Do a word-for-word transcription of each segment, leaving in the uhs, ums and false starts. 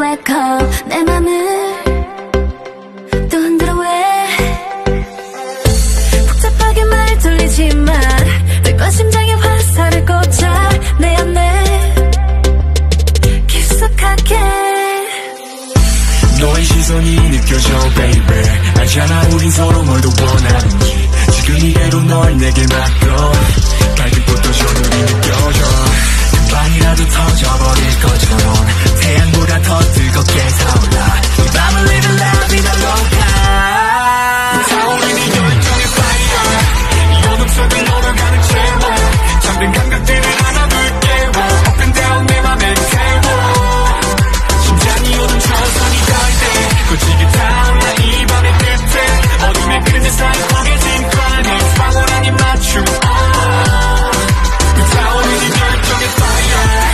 black hole 내 맘을 또 흔들어 왜 복잡하게 말 돌리지만 뜨거운 심장에 화살을 꽂아 내 안에 깊숙하게 너의 시선이 느껴져 baby 알잖아 우린 서로 뭘 더 원하는지 지금 이대로 널 내게 맡겨 발끝부터 저들이 느껴져 금방이라도 터져버릴 것처럼 태양보다 더 뜨겁게 타올라 이 밤을 live la vida loca 타오르는 이 열정의 fire 이 어둠 속을 걸어가는 채워 잠든 감각들을 하나둘 깨워 up and down 내 맘에 태워 심장이 어둠 초선이 닿을 거치게 타올라 이 밤의 끝에 어둠의 그늘 사이 포개진 climax 황홀한 이 맞춤 타오르는 이 열정의 fire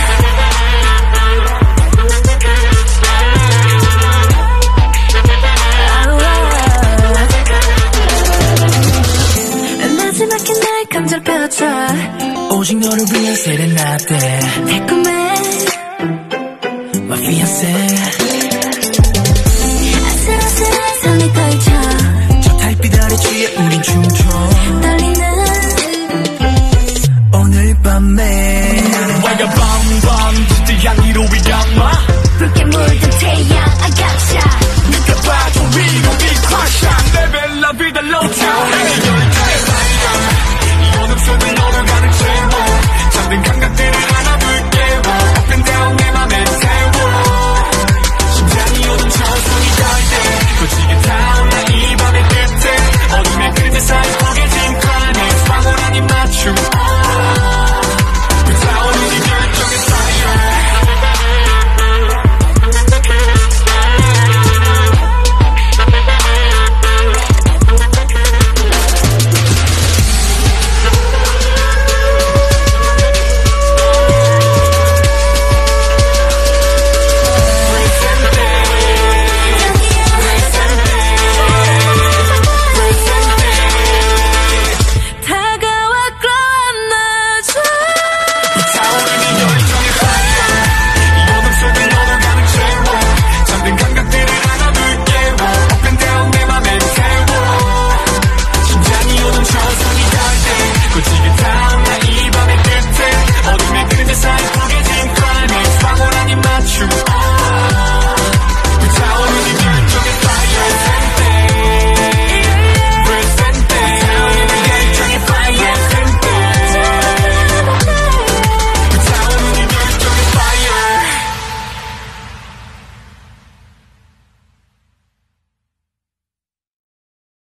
마지막에 날 감정 펴줘 오직 너를 위한 세레나데